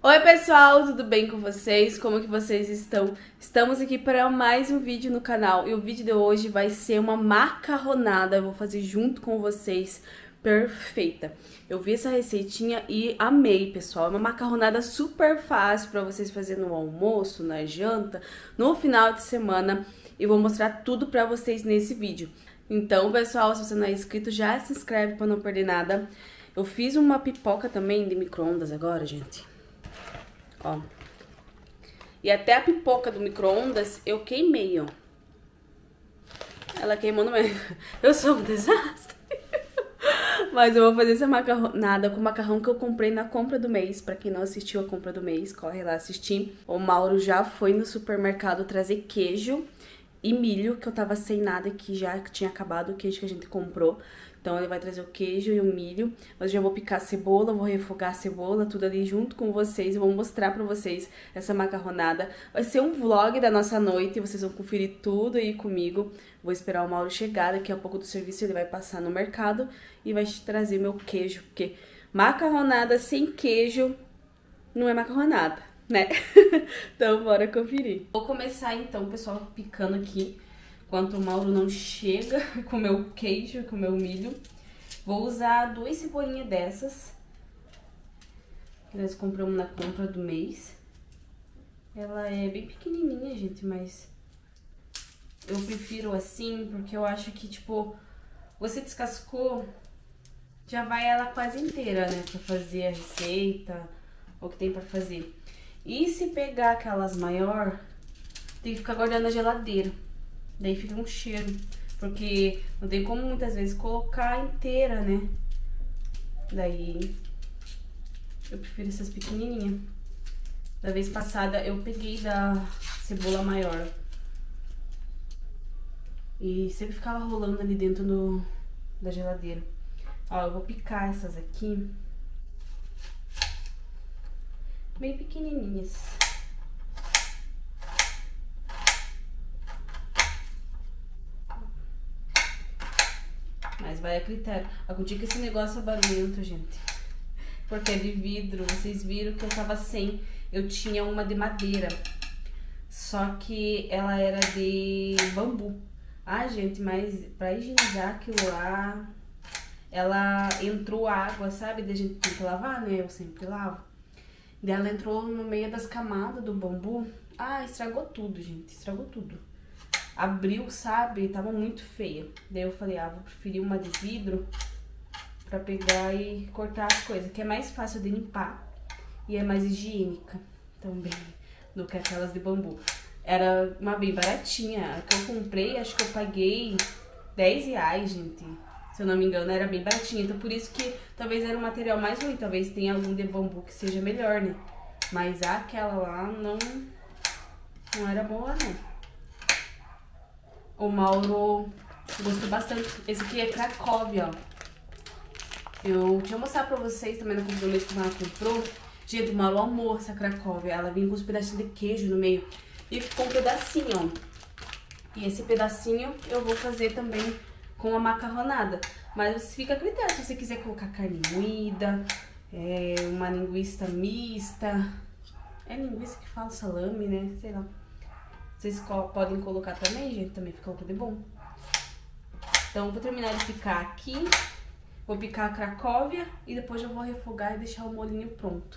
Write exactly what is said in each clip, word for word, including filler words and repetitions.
Oi pessoal, tudo bem com vocês? Como que vocês estão? Estamos aqui para mais um vídeo no canal e o vídeo de hoje vai ser uma macarronada, eu vou fazer junto com vocês, perfeita. Eu vi essa receitinha e amei, pessoal, é uma macarronada super fácil para vocês fazerem no almoço, na janta, no final de semana e vou mostrar tudo para vocês nesse vídeo. Então pessoal, se você não é inscrito, já se inscreve para não perder nada. Eu fiz uma pipoca também de micro-ondas agora, gente. Ó. E até a pipoca do micro-ondas eu queimei, ó. Ela queimou no meio. Eu sou um desastre. Mas eu vou fazer essa macarronada com macarrão que eu comprei na compra do mês. Pra quem não assistiu a compra do mês, corre lá assistir. O Mauro já foi no supermercado trazer queijo e milho, que eu tava sem nada aqui já, que tinha acabado o queijo que a gente comprou. Então ele vai trazer o queijo e o milho. Mas eu já vou picar a cebola, vou refogar a cebola, tudo ali junto com vocês. Eu vou mostrar pra vocês essa macarronada. Vai ser um vlog da nossa noite, vocês vão conferir tudo aí comigo. Vou esperar o Mauro chegar, daqui a pouco do serviço ele vai passar no mercado e vai trazer meu queijo. Porque macarronada sem queijo não é macarronada, né? Então bora conferir. Vou começar então, pessoal, picando aqui. Enquanto o Mauro não chega com o meu queijo, com o meu milho. Vou usar duas cebolinhas dessas. Que nós compramos na compra do mês. Ela é bem pequenininha, gente, mas eu prefiro assim, porque eu acho que, tipo, você descascou, já vai ela quase inteira, né? Pra fazer a receita, ou o que tem pra fazer. E se pegar aquelas maior, tem que ficar guardando na geladeira. Daí fica um cheiro, porque não tem como muitas vezes colocar inteira, né? Daí eu prefiro essas pequenininhas. Da vez passada eu peguei da cebola maior. E sempre ficava rolando ali dentro do, da geladeira. Ó, eu vou picar essas aqui. Bem pequenininhas. Mas vai a critério. Acontece que esse negócio é barulhento, gente. Porque é de vidro. Vocês viram que eu tava sem. Eu tinha uma de madeira. Só que ela era de bambu. Ah, gente, mas pra higienizar aquilo lá, ela entrou água, sabe? Da gente tem que lavar, né? Eu sempre lavo. Daí ela entrou no meio das camadas do bambu. Ah, estragou tudo, gente. Estragou tudo. Abriu, sabe? Tava muito feia. Daí eu falei, ah, vou preferir uma de vidro pra pegar e cortar as coisas, que é mais fácil de limpar e é mais higiênica também do que aquelas de bambu. Era uma bem baratinha. A que eu comprei, acho que eu paguei dez reais, gente. Se eu não me engano, era bem baratinha. Então por isso que talvez era um material mais ruim. Talvez tenha algum de bambu que seja melhor, né? Mas aquela lá não, não era boa, não. O Mauro gostou bastante. Esse aqui é Cracóvia, ó. Eu tinha mostrado pra vocês também no compromisso que ela comprou. Gente, o Mauro amou essa Cracóvia. Ela vinha com uns pedacinhos de queijo no meio. E ficou um pedacinho, ó. E esse pedacinho eu vou fazer também com a macarronada. Mas fica a critério. Se você quiser colocar carne moída, é, uma linguiça mista. É linguiça que fala salame, né? Sei lá. Vocês podem colocar também, gente, também fica tudo bom. Então, eu vou terminar de picar aqui. Vou picar a Cracóvia e depois eu vou refogar e deixar o molhinho pronto.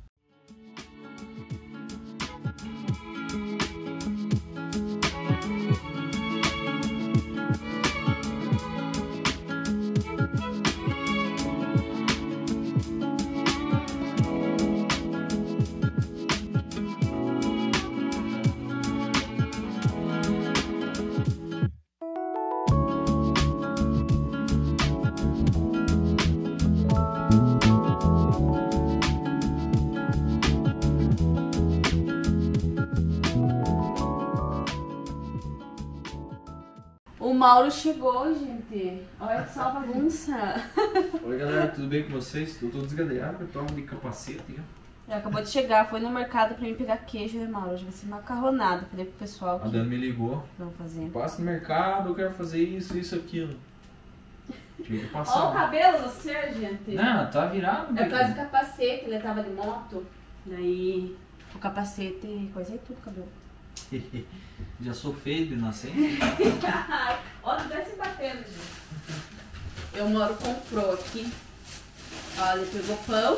O Mauro chegou, gente. Olha só a bagunça. Oi, galera, tudo bem com vocês? Tô todo desgadeado, eu tô de capacete, hein? Já acabou de chegar, foi no mercado pra mim pegar queijo, né, Mauro? Hoje vai ser macarronada. Falei pro pessoal que... A Dani me ligou. Vamos fazer. Passa no mercado, eu quero fazer isso, isso, aquilo. Tinha que passar. Olha o cabelo do ser, gente. Não, tá virado. É por causa do capacete, ele tava de moto. Daí o capacete, coisa e tudo, cabelo. Já sou feio de nascença. Ó, tu tá se batendo, gente. Eu moro comprou aqui. Ó, ele pegou pão.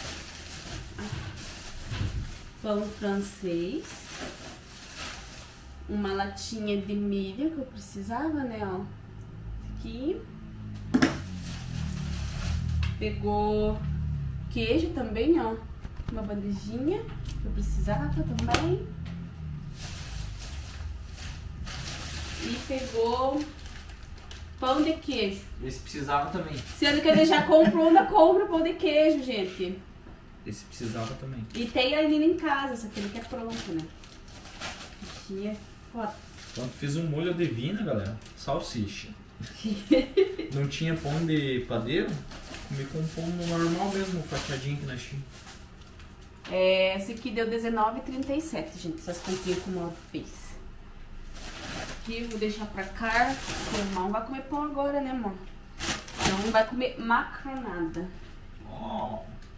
Pão francês. Uma latinha de milho que eu precisava, né, ó. Aqui. Pegou queijo também, ó. Uma bandejinha que eu precisava também. E pegou pão de queijo. Esse precisava também. Sendo que ele já comprou, ainda compra pão de queijo, gente. Esse precisava também. E tem a Nina em casa, só que ele quer pronto, né? Bichinha foda. Quando fiz um molho divino, galera, salsicha. Não tinha pão de padeiro, comi com pão normal mesmo, fatiadinho que nós tínhamos. É, esse aqui deu dezenove reais e trinta e sete centavos, gente, essas comprinhas que o Mauro fez. Aqui, vou deixar pra cá, porque o irmão vai comer pão agora, né, amor? Então vai comer macarronada. Oh.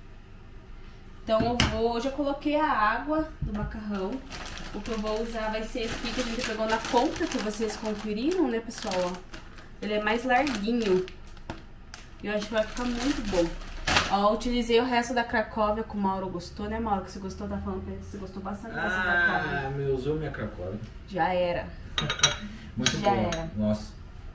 Então eu vou, já coloquei a água do macarrão. O que eu vou usar vai ser esse aqui que a gente pegou na compra, que vocês conferiram, né, pessoal? Ó, ele é mais larguinho. Eu acho que vai ficar muito bom. Ó, eu utilizei o resto da Cracóvia que o Mauro gostou, né, Mauro? Que você gostou, tá falando pra ele que você gostou bastante dessa Cracóvia. Ah, meu, usou minha Cracóvia. Já era. Muito Já bom. era. Nossa.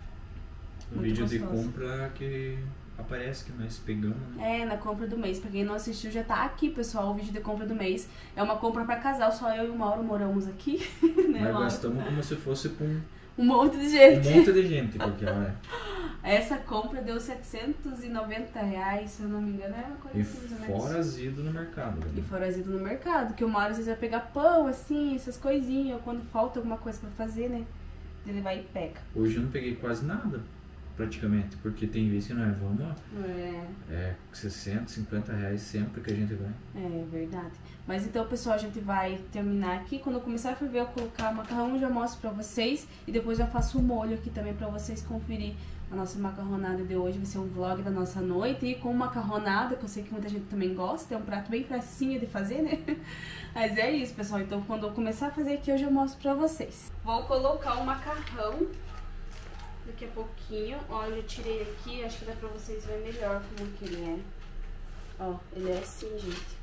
O Muito vídeo gostoso. de compra que aparece que nós pegamos, né? É, na compra do mês. Pra quem não assistiu, já tá aqui, pessoal, o vídeo de compra do mês. É uma compra pra casal, só eu e o Mauro moramos aqui. Né, Nós Mauro? gastamos como se fosse pra um, Um monte de um gente. monte de gente, porque olha. Essa compra deu setecentos e noventa reais, se eu não me engano, é uma coisa E assim, mais ou menos. fora azido no mercado. E Né? fora azido no mercado, que o Mauro às vezes vai pegar pão, assim, essas coisinhas, ou quando falta alguma coisa pra fazer, né? Ele vai e pega. Hoje eu não peguei quase nada, praticamente, porque tem vezes que nós vamos, ó, É, é sessenta, cinquenta reais sempre que a gente vai. é verdade. Mas então, pessoal, a gente vai terminar aqui. Quando eu começar a ferver, eu colocar o macarrão, eu já mostro pra vocês. E depois eu faço o molho aqui também pra vocês conferir a nossa macarronada de hoje. Vai ser um vlog da nossa noite. E com macarronada, que eu sei que muita gente também gosta. É um prato bem facinho de fazer, né? Mas é isso, pessoal. Então, quando eu começar a fazer aqui, eu já mostro pra vocês. Vou colocar o macarrão daqui a pouquinho. Ó, eu já tirei aqui. Acho que dá pra vocês verem melhor como que ele é. Ó, ele é assim, gente.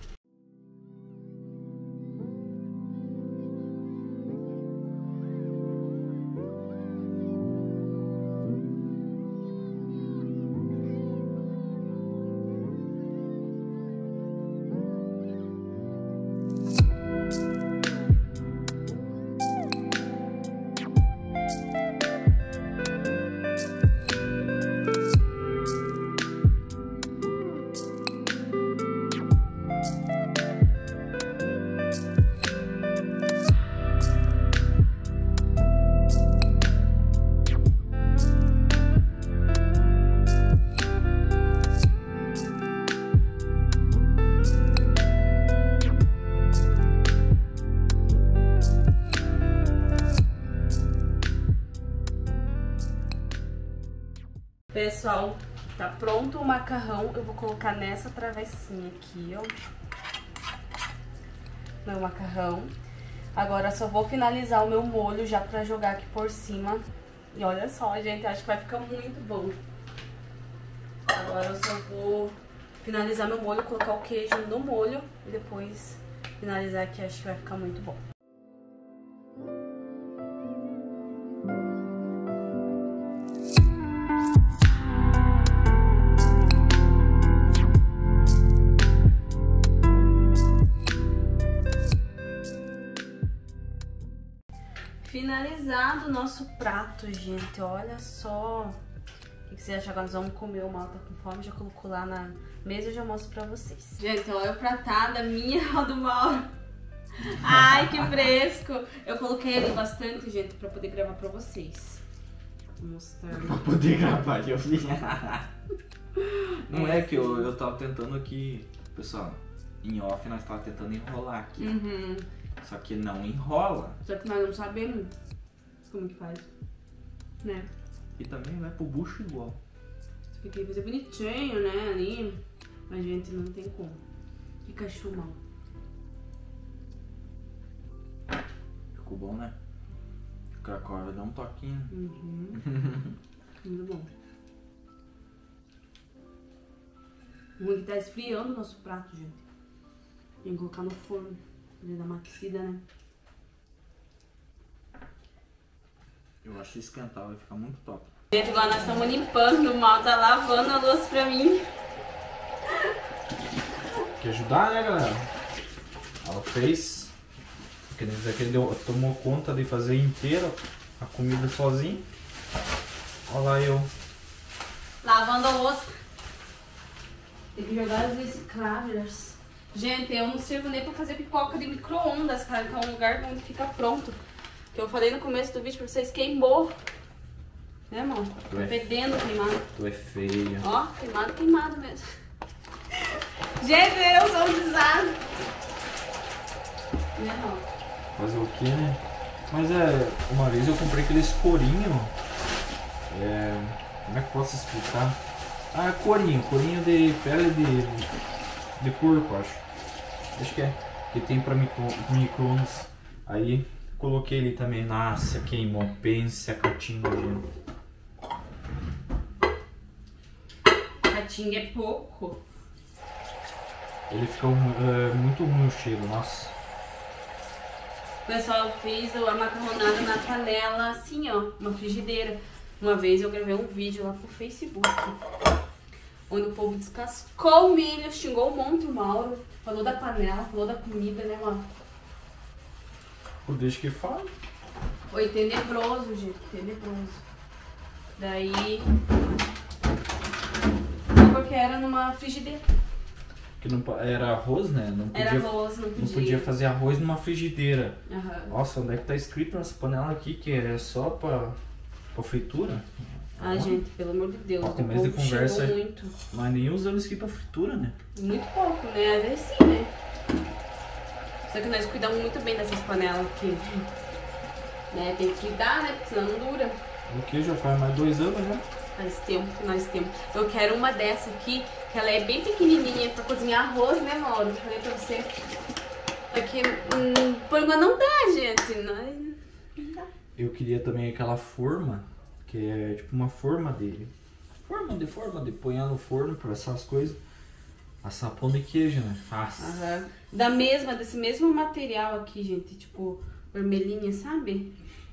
Pessoal, tá pronto o macarrão. Eu vou colocar nessa travessinha aqui, ó. Meu macarrão. Agora só vou finalizar o meu molho já pra jogar aqui por cima. E olha só, gente, acho que vai ficar muito bom. Agora eu só vou finalizar meu molho, colocar o queijo no molho e depois finalizar aqui, acho que vai ficar muito bom. Finalizado o nosso prato, gente, olha só. O que vocês acham? Agora nós vamos comer, o Mauro tá com fome, já colocou lá na mesa e já mostro pra vocês. Gente, olha o pratada minha e do Mauro. Ai, que fresco. Eu coloquei ele bastante, gente, pra poder gravar pra vocês. Vou mostrar. Pra poder gravar, eu vi. Não é que eu, eu tava tentando aqui, pessoal, em off nós tava tentando enrolar aqui. Uhum. Só que não enrola. Só que nós não sabemos como que faz, né? E também vai pro bucho igual. Só que queria fazer bonitinho, né, ali. Mas, gente, não tem como. Fica chumão. ficou bom, né? Cracóvia dá um toquinho. Uhum. Muito bom. Muito que tá esfriando o nosso prato, gente. Tem que colocar no forno. Pra dar uma aquecida, né? Eu acho que esquentar vai ficar muito top. Gente, agora nós estamos limpando, o Mal tá lavando a louça pra mim. Quer ajudar, né, galera? Ela fez. Quer dizer que ele deu, tomou conta de fazer inteira a comida sozinho. Olha lá eu. Lavando a louça. Tem que jogar os recicláveis. Gente, eu não sirvo nem pra fazer pipoca de micro-ondas, cara, que é um lugar onde fica pronto. Que eu falei no começo do vídeo pra vocês, queimou. Né, amor? Tá é, fedendo queimado. Tu é feia. Ó, queimado, queimado mesmo. Gente, eu sou um desastre. Né, amor? Fazer o que, né? Mas é, uma vez eu comprei aqueles corinho. É, como é que eu posso explicar? Ah, corinho, corinho de pele de, de porco, acho. Acho que é. Que tem pra micro, micro-ondas. Aí coloquei ele também. Nossa, queimou. Pense a catinga, gente. Catinga é pouco. Ele ficou uh, muito ruim o cheiro, nossa. Pessoal, eu fiz a macarronada na panela, assim, ó, uma frigideira. Uma vez eu gravei um vídeo lá pro Facebook, onde o povo descascou o milho, xingou um monte o Mauro, falou da panela, falou da comida, né, mano? Deixa que fala. Foi tenebroso, gente, tenebroso. Daí... porque era numa frigideira. Que não, era arroz, né? Não podia, era arroz, não podia. Não podia fazer arroz numa frigideira. Uhum. Nossa, onde é que tá escrito nessa panela aqui que é só pra, pra fritura? Ah, ah, gente, pelo amor de Deus, ó, o começo de conversa, muito. Mas nem usando isso aqui pra fritura, né? Muito pouco, né? Às vezes sim, né? Só que nós cuidamos muito bem dessas panelas aqui. Né? Tem que cuidar, né? Porque senão não dura. O que já faz mais dois anos, né? Faz tempo que nós temos. Eu quero uma dessa aqui, que ela é bem pequenininha pra cozinhar arroz, né, Mauro? Eu falei pra você. Porque, hum, por enquanto não dá, gente. Não, não dá. Eu queria também aquela forma, que é tipo uma forma de... Forma de forma de pôr no forno pra essas coisas. Assar pão de queijo, né? Fácil. Uhum. Da mesma, desse mesmo material aqui, gente. Tipo, vermelhinha, sabe?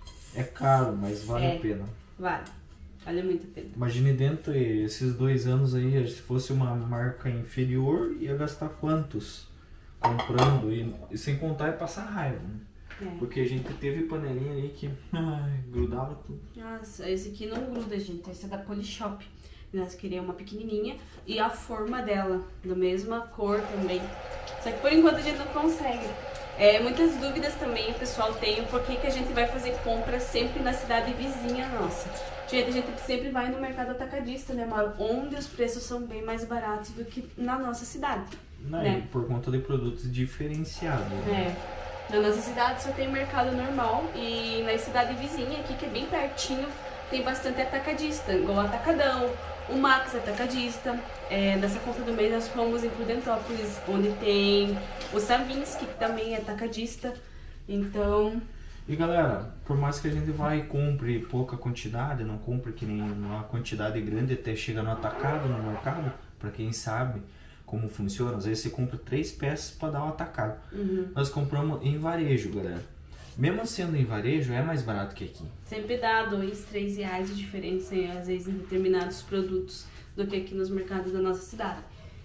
É caro, mas vale é, a pena. Vale. Vale muito a pena. Imagine dentro desses dois anos aí, se fosse uma marca inferior, ia gastar quantos comprando e, e sem contar é passar raiva, né? É. Porque a gente teve panelinha aí que ai, grudava tudo. Nossa, esse aqui não gruda, gente. Esse é da Polishop. Nós queríamos uma pequenininha e a forma dela, da mesma cor também. Só que por enquanto a gente não consegue. É, muitas dúvidas também o pessoal tem por que que a gente vai fazer compra sempre na cidade vizinha nossa. Gente, a gente sempre vai no mercado atacadista, né, Mauro? Onde os preços são bem mais baratos do que na nossa cidade. Não, né? Por conta de produtos diferenciados. Né? É. Na nossa cidade só tem mercado normal e na cidade vizinha aqui, que é bem pertinho, tem bastante atacadista, igual o Atacadão, o Max Atacadista. É, nessa compra do mês nós fomos em Prudentópolis, onde tem o Savinski, que também é atacadista. Então... E galera, por mais que a gente vai e compre pouca quantidade, não compre que nem uma quantidade grande até chegar no atacado, no mercado, para quem sabe como funciona, às vezes você compra três peças para dar um atacado. Uhum. Nós compramos em varejo, galera. Mesmo sendo em varejo, é mais barato que aqui. Sempre dá dois, três reais de diferença, às vezes, em determinados produtos do que aqui nos mercados da nossa cidade.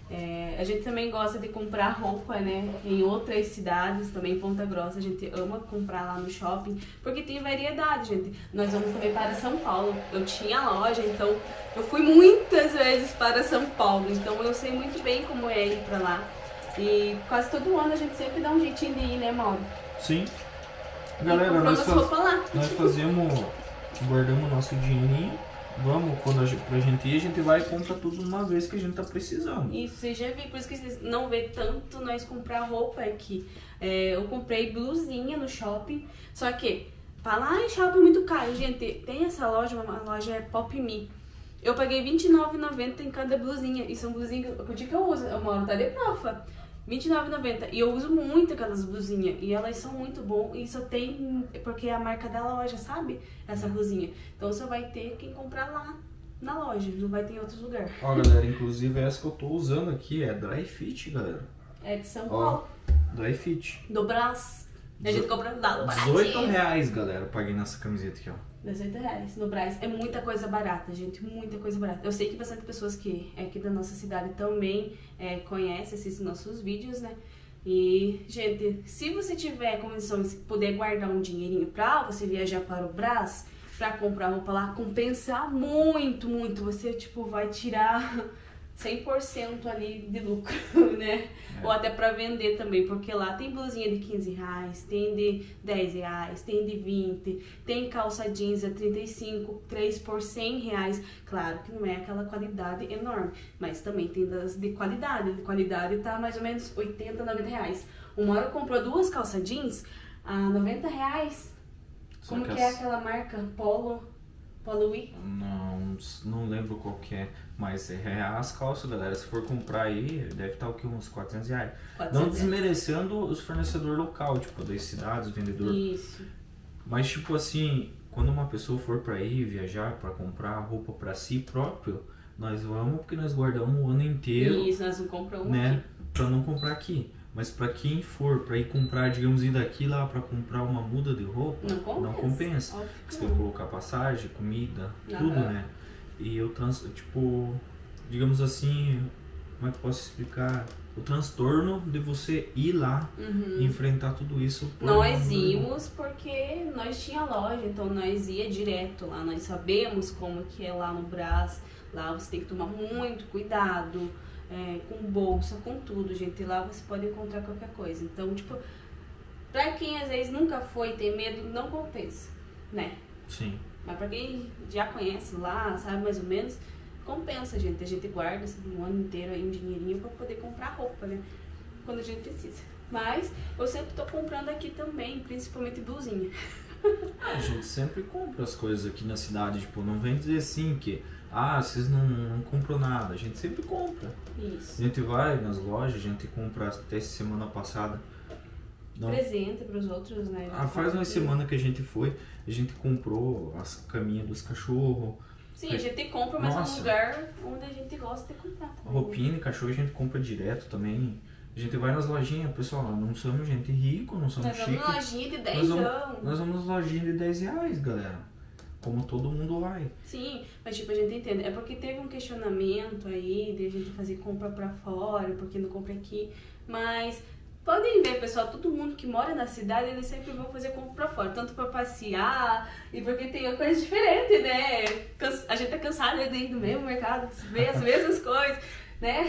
É, a gente também gosta de comprar roupa, né, em outras cidades, também em Ponta Grossa, a gente ama comprar lá no shopping, porque tem variedade, gente. Nós vamos também para São Paulo, eu tinha loja, então eu fui muitas vezes para São Paulo, então eu sei muito bem como é ir para lá. E quase todo ano a gente sempre dá um jeitinho de ir, né, Mauro? Sim. Galera, nós, faz... nós fazemos, guardamos nosso dinheirinho. Vamos, quando a gente, pra gente ir, a gente vai e compra tudo de uma vez que a gente tá precisando. Isso, você já viu, por isso que vocês não vê tanto nós comprar roupa aqui. É, eu comprei blusinha no shopping, só que, fala, ai, shopping é muito caro. Gente, tem essa loja, uma loja é Pop Me. Eu paguei vinte e nove reais e noventa centavos em cada blusinha, e são blusinhas que eu digo que eu uso, eu moro tá de profa. vinte e nove reais e noventa centavos. E eu uso muito aquelas blusinhas. E elas são muito boas. E só tem... Porque é a marca da loja, sabe? Essa blusinha. Então você vai ter quem comprar lá na loja. Não vai ter em outros lugares. Ó, galera, inclusive essa que eu tô usando aqui é Dry Fit, galera. É de São Paulo. Ó, Dry Fit. Do Brás. A gente compra no Dado dezoito reais, galera, eu paguei nessa camiseta aqui, ó. dezoito reais no Brás. É muita coisa barata, gente. Muita coisa barata. Eu sei que bastante pessoas que é aqui da nossa cidade também é, conhecem, assistem nossos vídeos, né? E, gente, se você tiver condições de poder guardar um dinheirinho pra você viajar para o Brás, pra comprar roupa lá, compensa muito, muito. Você, tipo, vai tirar cem por cento ali de lucro, né? É. Ou até pra vender também, porque lá tem blusinha de quinze reais, tem de dez reais, tem de vinte, tem calça jeans a trinta e cinco, três por cem reais. Claro que não é aquela qualidade enorme, mas também tem das de qualidade. De qualidade tá mais ou menos oitenta, noventa reais. Uma hora comprou duas calças jeans a noventa reais. Só Como que, que é as... aquela marca? Polo? Polo We? Não, não lembro qual que é, mas é as calças, galera. Se for comprar aí, deve estar o que? Uns quatrocentos reais. quatrocentos não desmerecendo os fornecedores local, tipo, das cidades, vendedor. Isso. Mas, tipo assim, quando uma pessoa for pra ir viajar, pra comprar roupa pra si próprio, nós vamos porque nós guardamos o ano inteiro. Isso, nós não compramos né, aqui. Pra não comprar aqui. Mas pra quem for pra ir comprar, digamos, ir daqui lá pra comprar uma muda de roupa, não compensa. Não compensa. Você tem que colocar passagem, comida, uhum. tudo, né? E eu, trans, tipo, digamos assim, como é que eu posso explicar? O transtorno de você ir lá uhum. e enfrentar tudo isso. Nós íamos porque nós tinha loja, então nós ia direto lá. Nós sabemos como que é lá no Brás. Lá você tem que tomar muito cuidado. É, com bolsa, com tudo, gente. Lá você pode encontrar qualquer coisa. Então, tipo, pra quem às vezes nunca foi, tem medo, não compensa, né? Sim. Mas pra quem já conhece lá, sabe mais ou menos, compensa, gente. A gente guarda um ano inteiro aí um dinheirinho pra poder comprar roupa, né? Quando a gente precisa. Mas eu sempre tô comprando aqui também, principalmente blusinha. A gente sempre compra as coisas aqui na cidade, tipo, não vem dizer assim que ah, vocês não, não compram nada, a gente sempre compra. Isso. A gente vai nas lojas, a gente compra até semana passada. Não. Presente pros outros, né? Ah, faz uma semana que a gente foi, a gente comprou as caminhas dos cachorros. Sim, a gente compra, mas Nossa. é um lugar onde a gente gosta de comprar também. Roupinha de cachorro a gente compra direto também. A gente vai nas lojinhas, pessoal, não somos gente rico, não somos chique. Nós vamos na lojinha de dez nós vamos, anos. Nós vamos nas lojinhas de dez reais, galera. Como todo mundo vai. Sim, mas tipo, a gente entende. É porque teve um questionamento aí de a gente fazer compra pra fora, porque não compra aqui. Mas podem ver, pessoal, todo mundo que mora na cidade, eles sempre vão fazer compra pra fora. Tanto pra passear, e porque tem coisa diferente, né? A gente tá cansado de ir no mesmo mercado, ver as mesmas coisas, né?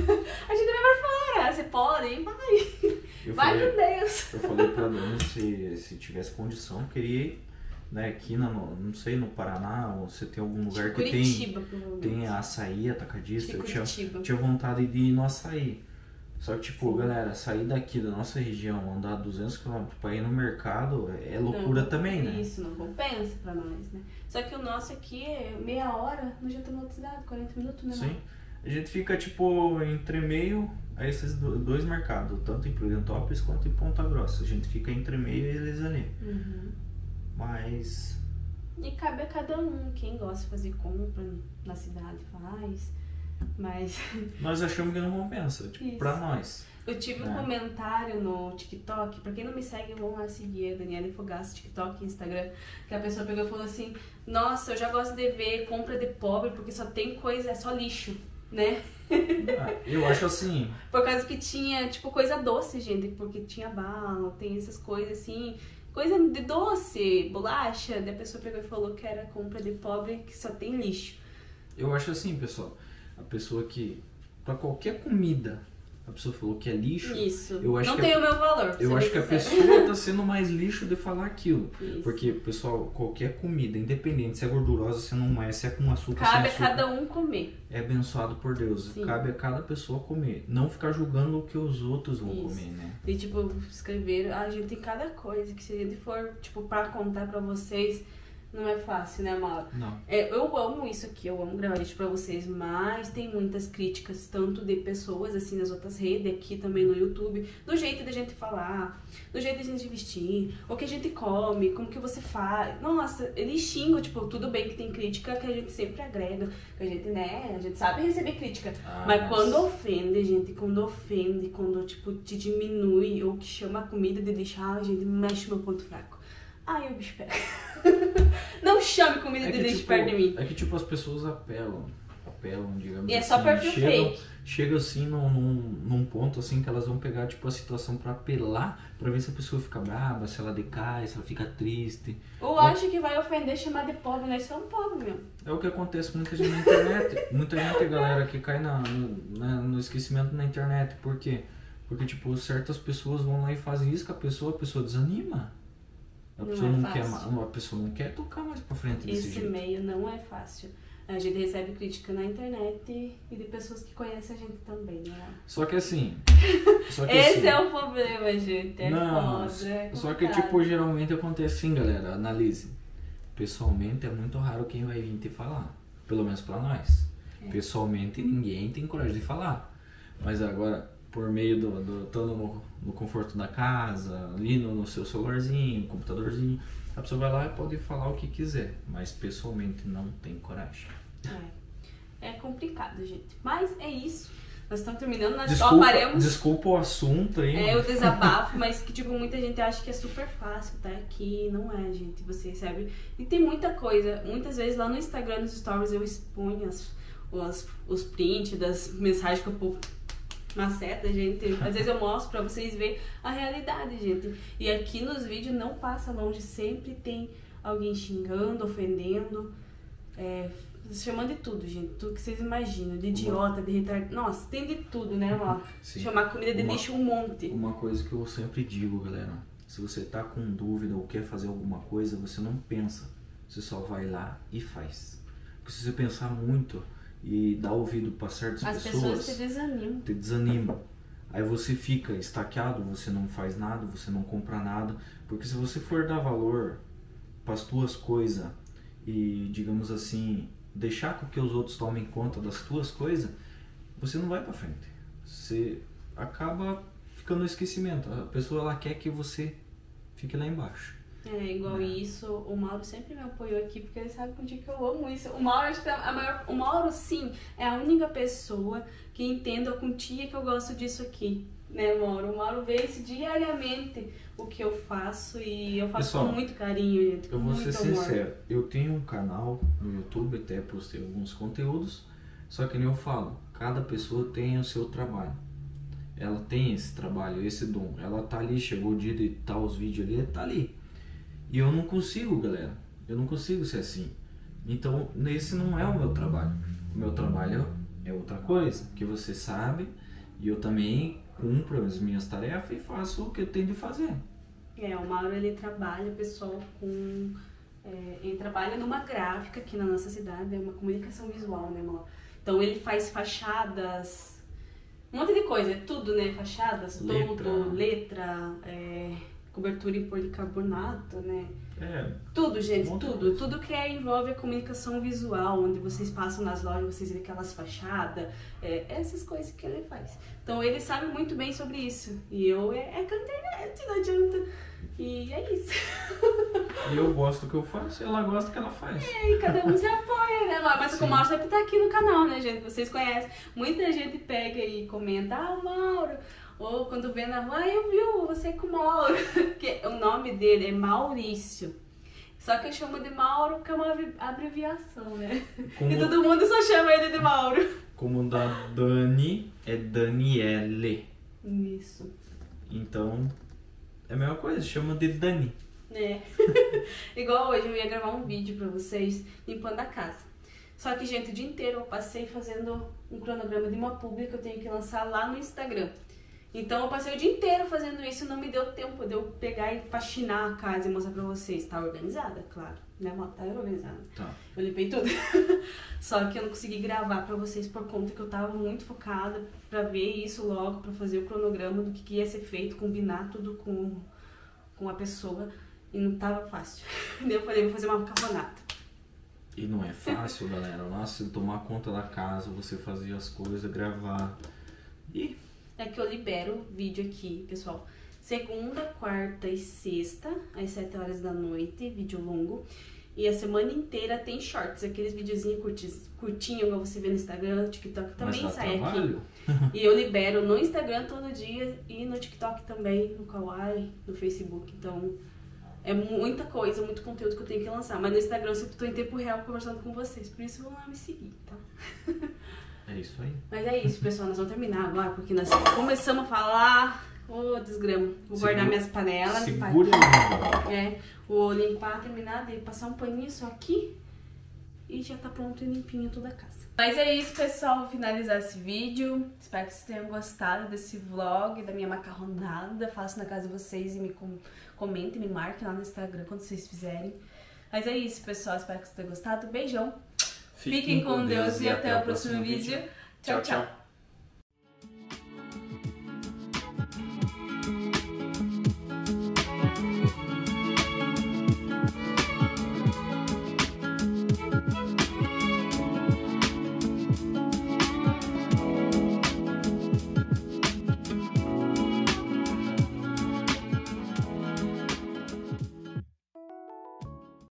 A gente vai pra fora. Você pode, vai. Eu vai, falei, meu Deus. Eu falei pra Dani, se, se tivesse condição, eu queria ir. Né, aqui na, não sei, no Paraná, ou você tem algum lugar que Curitiba, tem, tem açaí, atacadista, eu tinha, Curitiba. tinha vontade de ir no açaí. Só que, tipo, Sim. galera, sair daqui da nossa região, andar duzentos quilômetros pra ir no mercado, é loucura não, também, né? Isso, não compensa pra nós, né? Só que o nosso aqui é meia hora, nós já estamos na outra cidade, quarenta minutos, né? Sim. A gente fica, tipo, entre meio a esses dois mercados, tanto em Prudentópolis quanto em Ponta Grossa. A gente fica entre meio e eles ali. Uhum. Mas... E cabe a cada um, quem gosta de fazer compra na cidade faz, mas... Nós achamos que não compensa, tipo, Isso. pra nós. Eu tive é. um comentário no TikTok, pra quem não me segue, vão lá seguir a Daniela Fogaça, TikTok e Instagram, que a pessoa pegou e falou assim, nossa, eu já gosto de ver compra de pobre, porque só tem coisa, é só lixo, né? Ah, eu acho assim... Por causa que tinha, tipo, coisa doce, gente, porque tinha bala, tem essas coisas assim... Coisa de doce, bolacha, daí a pessoa pegou e falou que era compra de pobre, que só tem lixo. Eu acho assim, pessoal, a pessoa que, pra qualquer comida, a pessoa falou que é lixo. Isso, eu acho não que tem a, o meu valor. Eu acho que a pessoa tá sendo mais lixo de falar aquilo. Isso. Porque, pessoal, qualquer comida, independente se é gordurosa, se não é, se é com açúcar, Cabe sem açúcar, a cada um comer. É abençoado por Deus. Sim. Cabe a cada pessoa comer. Não ficar julgando o que os outros vão Isso. comer, né? E, tipo, escrever, a gente tem cada coisa que se a gente for, tipo, pra contar pra vocês, Não é fácil, né, Mauro? Não. É, eu amo isso aqui, eu amo gravar isso pra vocês, mas tem muitas críticas, tanto de pessoas, assim, nas outras redes, aqui também no YouTube, do jeito da gente falar, do jeito da gente vestir, o que a gente come, como que você faz. Nossa, eles xingam, tipo, tudo bem que tem crítica que a gente sempre agrega, que a gente, né, a gente sabe receber crítica, Ah, mas mas- quando ofende, gente, quando ofende, quando, tipo, te diminui, ou que chama a comida de deixar, a gente mexe meu ponto fraco. Ai, o bicho pega. Não chame comida É de que, lixo tipo, perto de mim. é que tipo, as pessoas apelam, apelam, digamos E é assim. só perfil chegam, fake. chega assim num, num, num ponto assim que elas vão pegar tipo a situação pra apelar, pra ver se a pessoa fica brava, se ela decai, se ela fica triste. Ou acha que vai ofender, chamar de pobre, nós somos pobres mesmo. É o que acontece com muita gente na internet. Muita gente, galera, que cai na, no, na- no esquecimento na internet. Por quê? Porque, tipo, certas pessoas vão lá e fazem isso com a pessoa, a pessoa desanima. A Não pessoa é não, quer, fácil. ma- a pessoa não quer tocar mais pra frente desse Esse jeito. meio não é fácil. A gente recebe crítica na internet e de pessoas que conhecem a gente também, né? Só que assim... Só que, Esse assim, é o problema, gente. É não, foda. É só que, complicado. tipo, geralmente acontece assim, galera. Analise. Pessoalmente é muito raro quem vai vir te falar. Pelo menos pra nós. É. Pessoalmente ninguém tem coragem de falar. Mas agora, por meio do... do estando no, no conforto da casa, ali no, no seu celularzinho, computadorzinho, a pessoa vai lá e pode falar o que quiser. Mas pessoalmente não tem coragem. É. É complicado, gente. Mas é isso. Nós estamos terminando, nós só Desculpa, paremos. desculpa o assunto aí. É mano. o desabafo, mas que tipo, muita gente acha que é super fácil, tá? Que não é, gente. Você recebe. E tem muita coisa. Muitas vezes lá no Instagram, nos stories, eu exponho as, os, os prints das mensagens que o povo maceta, gente. Às vezes eu mostro pra vocês verem a realidade, gente. E aqui nos vídeos não passa longe, sempre tem alguém xingando, ofendendo, é, chamando de tudo, gente. Tudo que vocês imaginam. De idiota, de retardado. Nossa, tem de tudo, né, amor? Sim. Chamar comida de Uma- lixo um monte. Uma coisa que eu sempre digo, galera, se você tá com dúvida ou quer fazer alguma coisa, você não pensa, você só vai lá e faz. Porque se você pensar muito e dar ouvido para certas As pessoas, pessoas se desanimam. te desanima. Aí você fica estaqueado, você não faz nada, você não compra nada, porque se você for dar valor para as tuas coisas e, digamos assim, deixar com que os outros tomem conta das tuas coisas, você não vai para frente. Você acaba ficando no esquecimento. A pessoa ela quer que você fique lá embaixo. É, igual Né? isso, o Mauro sempre me apoiou aqui, porque ele sabe contigo que eu amo isso. O Mauro, acho que é a maior, o Mauro, sim, é a única pessoa que entenda com tia que eu gosto disso aqui, né, Mauro? O Mauro vê isso diariamente, o que eu faço, e eu faço Pessoal, com muito carinho, gente, com Eu vou muito ser amor. sincero, eu tenho um canal no YouTube, até postei alguns conteúdos, só que nem eu falo, cada pessoa tem o seu trabalho. Ela tem esse trabalho, esse dom. Ela tá ali, chegou o dia de editar os vídeos ali, tá ali. E eu não consigo, galera. Eu não consigo ser assim. Então, esse não é o meu trabalho. O meu trabalho é outra coisa, que você sabe, e eu também cumpro as minhas tarefas e faço o que eu tenho de fazer. É, o Mauro, ele trabalha, pessoal, com... É, ele trabalha numa gráfica aqui na nossa cidade, é uma comunicação visual, né, Mauro? Então, ele faz fachadas, um monte de coisa, tudo, né? Fachadas, Letra. tudo, letra, é, cobertura em policarbonato, né? É, Tudo, gente, Um monte de tudo. coisa. Tudo que é, envolve a comunicação visual, onde vocês passam nas lojas, vocês veem aquelas fachadas, é, essas coisas que ele faz. Então ele sabe muito bem sobre isso. E eu é, é com a internet, não adianta. E é isso. e eu gosto do que eu faço e ela gosta do que ela faz. E aí cada um se apoia, né? Mas Sim. o Mauro sempre tá aqui no canal, né, gente? Vocês conhecem. Muita gente pega e comenta, ah, o Mauro. Ou quando vê na rua, ah, eu vi você com o Mauro. Porque o nome dele é Maurício. Só que eu chamo de Mauro porque é uma abri- abreviação, né? Como, E todo mundo só chama ele de Mauro. como o da Dani é Daniele. Isso. Então, é a mesma coisa, chama de Dani. É. Igual hoje eu ia gravar um vídeo pra vocês limpando a casa. Só que, gente, o dia inteiro eu passei fazendo um cronograma de uma publi que eu tenho que lançar lá no Instagram. Então eu passei o dia inteiro fazendo isso e não me deu tempo de eu pegar e faxinar a casa e mostrar pra vocês. Tá organizada, claro, né, amor? Tá organizada. Tá. Eu limpei tudo. Só que eu não consegui gravar pra vocês por conta que eu tava muito focada pra ver isso logo, pra fazer o cronograma do que, que ia ser feito, combinar tudo com, com a pessoa. E não tava fácil. Daí eu falei, vou fazer uma macarronada. E não é fácil, galera. Nossa, tomar conta da casa, você fazer as coisas, gravar. E... É que eu libero vídeo aqui, pessoal. Segunda, quarta e sexta, às sete horas da noite, vídeo longo. E a semana inteira tem shorts, aqueles videozinhos curtis, curtinhos, igual você vê no Instagram, no TikTok também sai trabalho. Aqui. E eu libero no Instagram todo dia e no TikTok também, no Kawaii, no Facebook. Então, é muita coisa, muito conteúdo que eu tenho que lançar. Mas no Instagram eu sempre tô em tempo real conversando com vocês, por isso vão lá me seguir, tá? É isso aí. Mas é isso, pessoal, nós vamos terminar agora, porque nós começamos a falar... Ô, oh, desgrama. Vou Segura, guardar minhas panelas. Segura limpar. É, vou limpar, terminar, de passar um paninho só aqui. E já tá pronto e limpinho toda a casa. Mas é isso, pessoal. Vou finalizar esse vídeo. Espero que vocês tenham gostado desse vlog, da minha macarronada. Faço na casa de vocês e me com comentem, me marquem lá no Instagram quando vocês fizerem. Mas é isso, pessoal. Espero que vocês tenham gostado. Beijão. Fiquem, Fiquem com Deus, Deus e até, até o próximo, próximo vídeo. vídeo. Tchau, tchau. tchau.